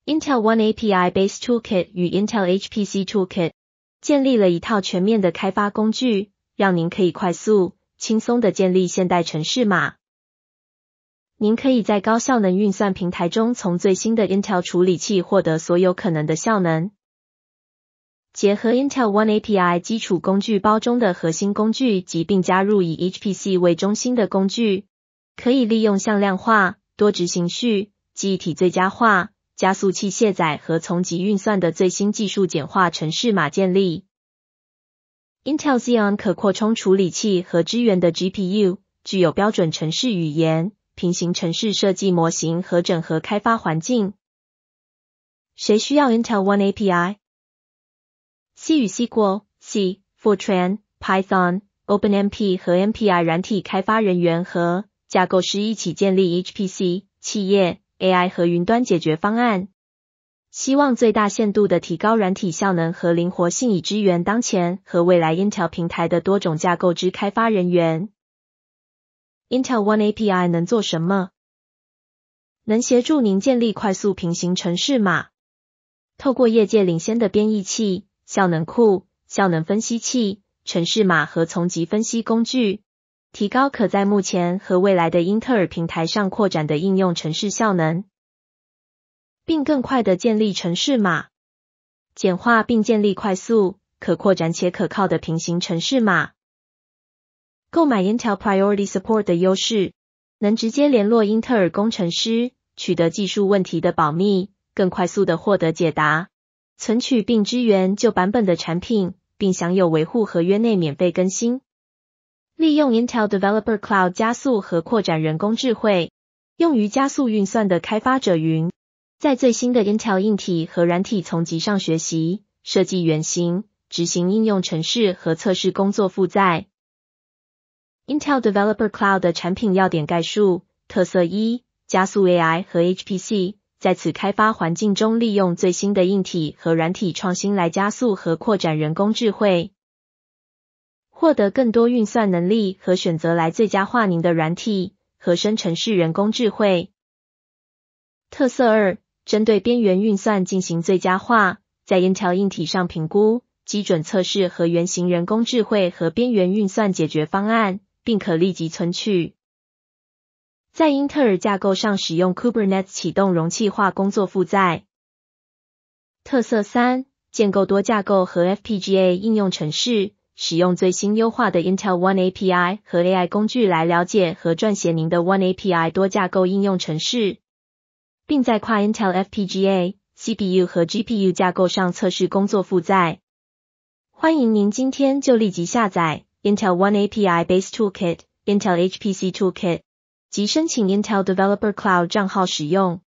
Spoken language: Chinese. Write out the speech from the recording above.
Intel oneAPI Base Toolkit 与 Intel HPC Toolkit 建立了一套全面的开发工具，让您可以快速、轻松地建立现代程式码。您可以在高效能运算平台中从最新的 Intel 处理器获得所有可能的效能。结合 Intel oneAPI 基础工具包中的核心工具及并加入以 HPC 为中心的工具，可以利用向量化、多执行序、记忆体最佳化、加速器卸载和从级运算的最新技术简化程式码建立。Intel Xeon 可扩充处理器和支援的 GPU， 具有标准程式语言、平行程式设计模型和整合开发环境。谁需要 Intel oneAPI？C 与 SYCL、C、Fortran、Python、OpenMP 和 MPI 软体开发人员和架构师一起建立 HPC 企业 AI 和云端解决方案，希望最大限度地提高软体效能和灵活性，以支援当前和未来 Intel 平台的多种架构之开发人员。Intel oneAPI 能做什么？能协助您建立快速平行程式码，透过业界领先的编译器、效能库、效能分析器、程式码和从级分析工具，提高可在目前和未来的英特尔平台上扩展的应用程式效能，并更快地建立程式码，简化并建立快速、可扩展且可靠的平行程式码。购买 Intel Priority Support 的优势，能直接联络英特尔工程师，取得技术问题的保密，更快速地获得解答，存取并支援旧版本的产品，并享有维护合约内免费更新。利用 Intel Developer Cloud 加速和扩展人工智慧，用于加速运算的开发者云，在最新的 Intel 硬体和软体从级上学习、设计原型、执行应用程式和测试工作负载。Intel Developer Cloud 的产品要点概述。特色1：加速 AI 和 HPC， 在此开发环境中利用最新的硬体和软体创新来加速和扩展人工智慧，获得更多运算能力和选择来最佳化您的软体和生成式人工智慧。特色2：针对边缘运算进行最佳化，在 Intel 硬体上评估、基准测试和原型人工智慧和边缘运算解决方案，并可立即存取。在英特尔架构上使用 Kubernetes 启动容器化工作负载。特色3：建构多架构和 FPGA 应用程式，使用最新优化的 Intel oneAPI 和 AI 工具来了解和撰写您的 oneAPI 多架构应用程式，并在跨 Intel FPGA、CPU 和 GPU 架构上测试工作负载。欢迎您今天就立即下载 Intel oneAPI Base Toolkit、Intel HPC Toolkit 及申请 Intel Developer Cloud 账号使用。